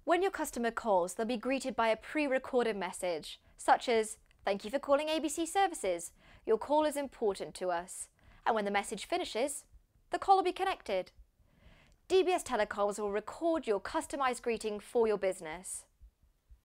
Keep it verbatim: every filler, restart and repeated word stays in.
When your customer calls, they'll be greeted by a pre-recorded message, such as, "Thank you for calling A B C Services. Your call is important to us." And when the message finishes, the call will be connected. D B S Telecoms will record your customised greeting for your business.